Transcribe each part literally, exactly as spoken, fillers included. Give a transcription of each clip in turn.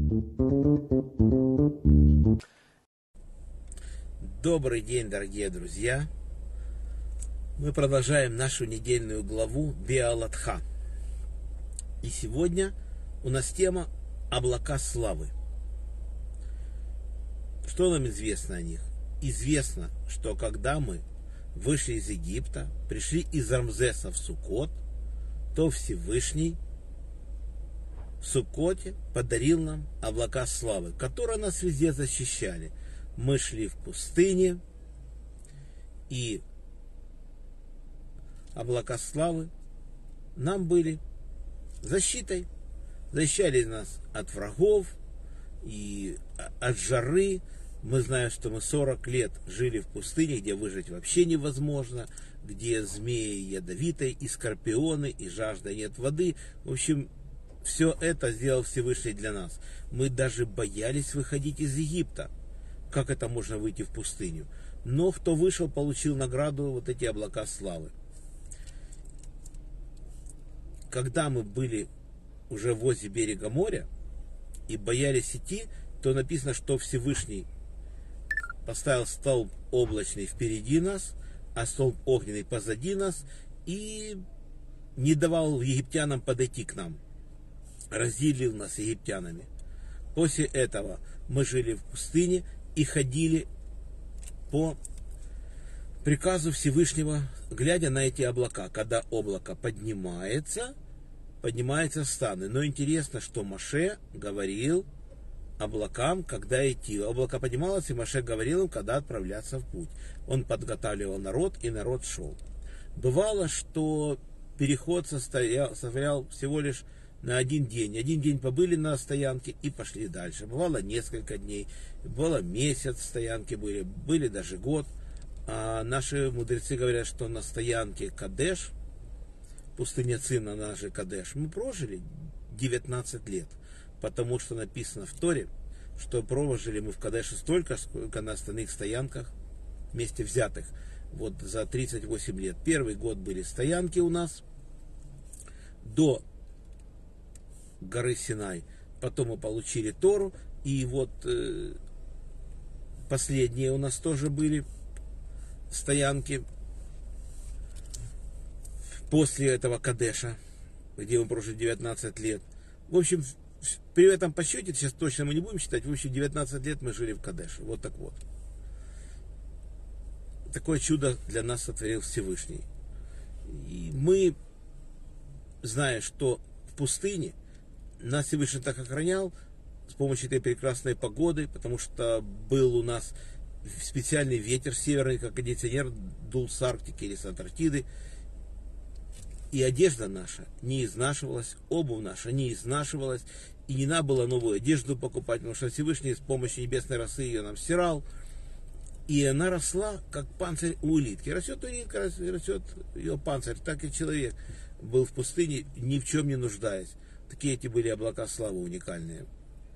Добрый день, дорогие друзья! Мы продолжаем нашу недельную главу Беалатха. И сегодня у нас тема облака славы. Что нам известно о них? Известно, что когда мы вышли из Египта, пришли из Рамзеса в Суккот, то Всевышний в Суккоте подарил нам облака славы, которые нас везде защищали. Мы шли в пустыне, и облака славы нам были защитой. Защищали нас от врагов и от жары. Мы знаем, что мы сорок лет жили в пустыне, где выжить вообще невозможно, где змеи ядовитые, и скорпионы, и жажда, нет воды. В общем, все это сделал Всевышний для нас. Мы даже боялись выходить из Египта. Как это можно выйти в пустыню? Но кто вышел, получил награду, вот эти облака славы. Когда мы были уже возле берега моря и боялись идти, то написано, что Всевышний поставил столб облачный впереди нас, а столб огненный позади нас, и не давал египтянам подойти к нам. Разделил нас с египтянами. После этого мы жили в пустыне и ходили по приказу Всевышнего, глядя на эти облака. Когда облако поднимается, поднимаются станы. Но интересно, что Моше говорил облакам, когда идти. Облако поднималось, и Моше говорил им, когда отправляться в путь. Он подготавливал народ, и народ шел. Бывало, что переход состоял, состоял всего лишь на один день. Один день побыли на стоянке и пошли дальше. Бывало несколько дней, бывало месяц стоянки были, были даже год. А наши мудрецы говорят, что на стоянке Кадеш, пустыня Цин, она же Кадеш, мы прожили девятнадцать лет. Потому что написано в Торе, что прожили мы в Кадеше столько, сколько на остальных стоянках вместе взятых. Вот за тридцать восемь лет. Первый год были стоянки у нас до горы Синай. Потом мы получили Тору. И вот э, последние у нас тоже были стоянки после этого Кадеша, где мы прожили девятнадцать лет. В общем, при этом подсчете, сейчас точно мы не будем считать, в общем, девятнадцать лет мы жили в Кадеше. Вот так вот. Такое чудо для нас сотворил Всевышний. И мы, зная, что в пустыне нас Всевышний так охранял с помощью этой прекрасной погоды, потому что был у нас специальный ветер северный, как кондиционер, дул с Арктики или с Антарктиды. И одежда наша не изнашивалась, обувь наша не изнашивалась, и не надо было новую одежду покупать, потому что Всевышний с помощью небесной росы ее нам стирал, и она росла, как панцирь у улитки. Растет улитка, растет ее панцирь, так и человек был в пустыне, ни в чем не нуждаясь. Такие эти были облака славы уникальные.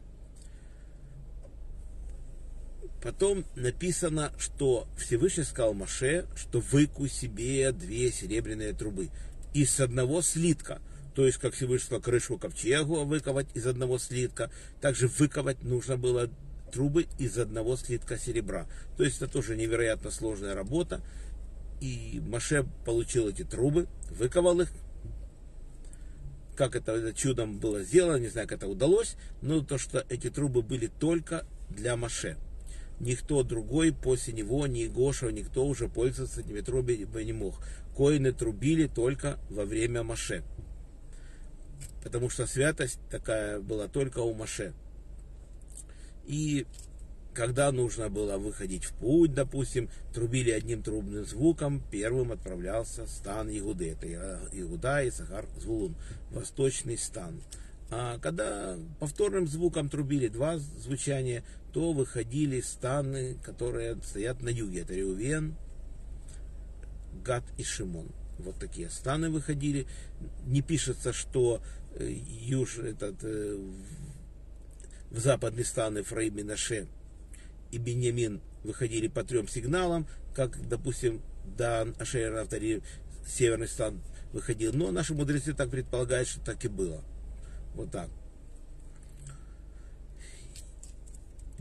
Потом написано, что Всевышний сказал Моше, что выкуй себе две серебряные трубы из одного слитка. То есть, как Всевышний сказал, крышу ковчегу выковать из одного слитка. Также выковать нужно было трубы из одного слитка серебра. То есть, это тоже невероятно сложная работа. И Моше получил эти трубы, выковал их. Как это, это чудом было сделано, не знаю, как это удалось. Но то, что эти трубы были только для Моше. Никто другой после него, ни Гоша, никто уже пользоваться этими трубами не мог. Коины трубили только во время Моше. Потому что святость такая была только у Моше. И когда нужно было выходить в путь, допустим, трубили одним трубным звуком, первым отправлялся стан Иуды. Это Иуда, Исахар, Звулун, восточный стан. А когда повторным звуком трубили два звучания, то выходили станы, которые стоят на юге. Это Реувен, Гад и Шимон. Вот такие станы выходили. Не пишется, что юж, этот, в западный стан Эфраим, Менаше и Беньямин выходили по трем сигналам, как, допустим, Дан, Ашер, Нафтали, северный стан выходил. Но наши мудрецы так предполагают, что так и было. Вот так.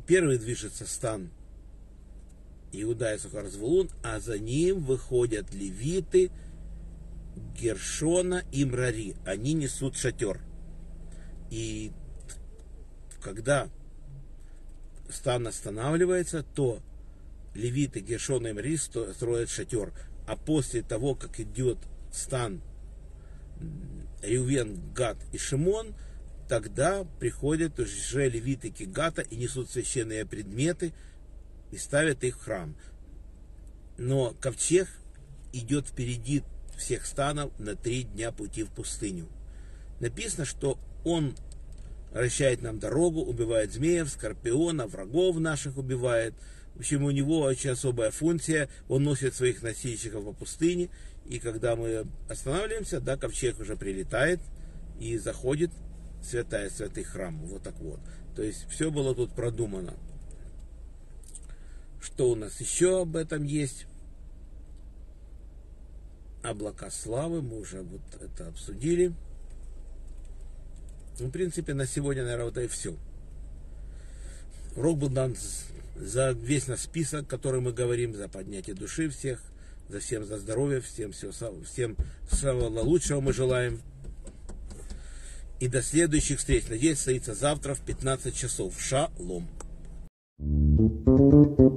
Первый движется стан Иуда и Исахар Звулун, а за ним выходят левиты Гершона и Мрари. Они несут шатер. И когда стан останавливается, то левиты Гершона и Мрари строят шатер. А после того, как идет стан Реувен, Гад и Шимон, тогда приходят уже левиты Гата и несут священные предметы и ставят их в храм. Но ковчег идет впереди всех станов на три дня пути в пустыню. Написано, что он расчищает нам дорогу, убивает змеев, скорпионов, врагов наших убивает. В общем, у него очень особая функция. Он носит своих носильщиков по пустыне. И когда мы останавливаемся, да, ковчег уже прилетает и заходит в святая святых храм. Вот так вот. То есть все было тут продумано. Что у нас еще об этом есть? Облака славы. Мы уже вот это обсудили. Ну, в принципе, на сегодня, наверное, вот и все. Урок был дан за весь наш список, который мы говорим, за поднятие души всех, за всем за здоровье, всем, все, всем самого лучшего мы желаем. И до следующих встреч. Надеюсь, состоится завтра в пятнадцать часов. Шалом.